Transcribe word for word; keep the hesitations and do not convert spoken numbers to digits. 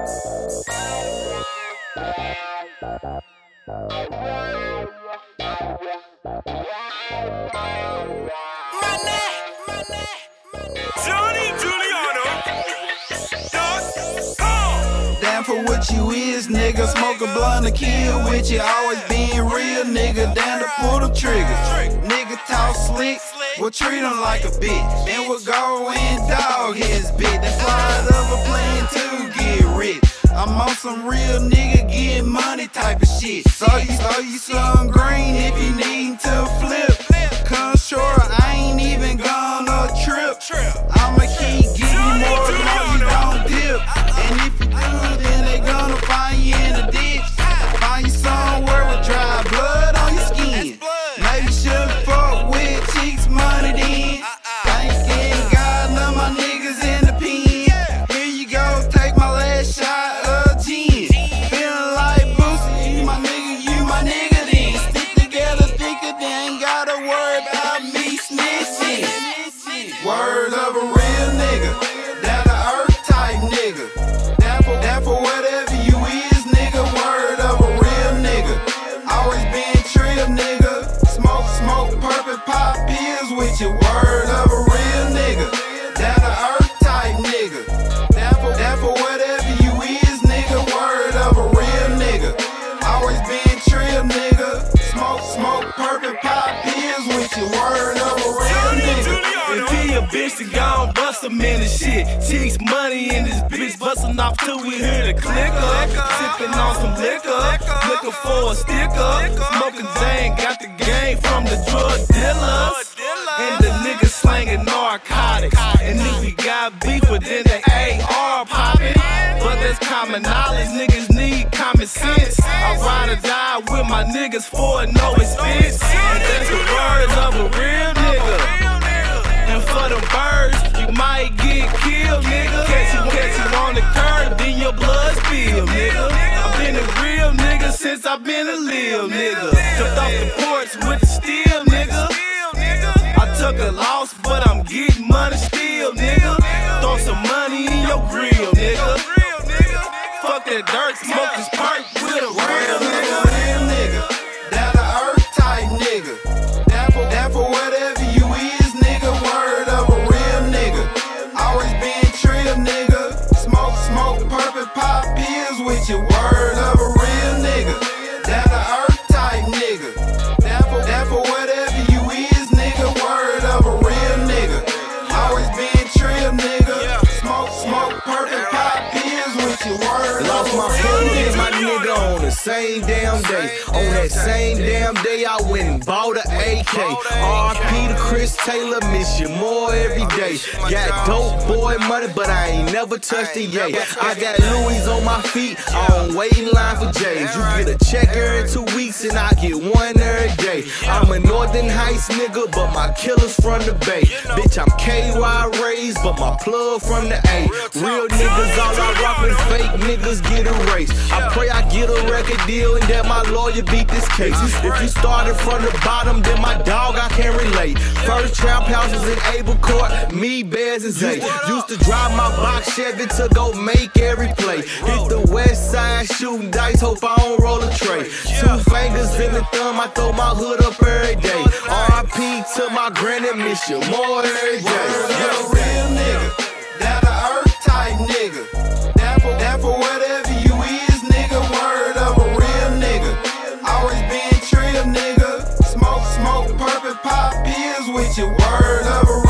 Down for what you is, nigga. Smoke a blunt to kill with you. Always being real, nigga. Down to pull the trigger. Nigga talk slick, we'll treat him like a bitch. And we'll go and dog his bitch. Then fly up a plane to get rich. I'm on some real nigga getting money type of shit. So you, so you some green if you need to flip. Come short, I ain't even gonna trip. I'ma keep getting more as long as you don't dip. And if you do, then they gonna find you in a ditch. Find you somewhere with dry blood on your skin. Maybe should fuck with cheeks money then. Thanking God none of my niggas in the pen. Here you go, take my last shot of gin. Feeling like Boosie, you my nigga, you my nigga then. Stick together thicker, they ain't gotta worry about me snitching. Word of a real nigga, down to earth type nigga. Down for, down for whatever you is, nigga. Word of a real nigga, always been trill, nigga. Smoke, smoke, purple, pop pills with you. Word of a real nigga, down to earth type nigga. Down for, down for whatever you is, nigga. Word of a real nigga, always been trill, nigga. Smoke, smoke, purple, pop pills with you. Word of a real nigga. If he a bitch, then gon' bust him in the shit. Chicks money in this bitch, bustin' off till we hear the clicker. Sippin' on some liquor, looking for a sticker. Smoking Jane, got the game from the drug dealers. And the niggas slanging narcotics. And if we got beef, well then they A R poppin'. But that's common knowledge, niggas need common sense. I ride or die with my niggas for no expense. And that's the words of a real nigga. And for them birds, you might get killed, nigga. Catch you, catch you on the curb, then your blood spill, nigga. I've been a real nigga since I've been a lil nigga. Jumped off the porch with the steel, nigga. I took a loss, but I'm getting money still, nigga. Throw some money in your grill, nigga. Fuck that dirt, smoke this perk with a real nigga. Real nigga, down to earth type nigga. Down for, down for whatever you is, nigga. Word of a real nigga, always been trill, nigga. Smoke, smoke, purple, pop pills with you. Word of a real nigga, down to earth type nigga. Down for, down for whatever you is, nigga. Word of a real nigga, always been trill, nigga. Smoke, smoke, purple, pop pills with you. Word Lost my phone and my nigga on the same damn day. On that same damn day, I went and bought a A K. R I P to Chris Taylor, miss you more every day. Got dope boy money, but I ain't never touched it yet. I got Louis on my feet, I don't wait in line for J's. You get a check every two weeks and I get one every day. I'm a Northern Heights nigga, but my killer's from the Bay. Bitch, I'm K Y raised, but my plug from the A. Real niggas, all I rock with fake niggas get erased. I pray I get a record deal and that my lawyer beat this case. If you started from the bottom, then my dog I can't relate. First trap house was in Abel Court, me, Bears, and Zay. Used to drive my box Chevy to go make every play. Hit the west side shooting dice, hope I don't roll a tray. Two fingers in the thumb, I throw my hood up every day. R I P to my granny, miss you more every day. You're a real nigga, down to earth type nigga. Down for, down for whatever you is, nigga. Word of a real nigga, always been trill, nigga. Smoke, smoke, purple, pop pills with you. Word of a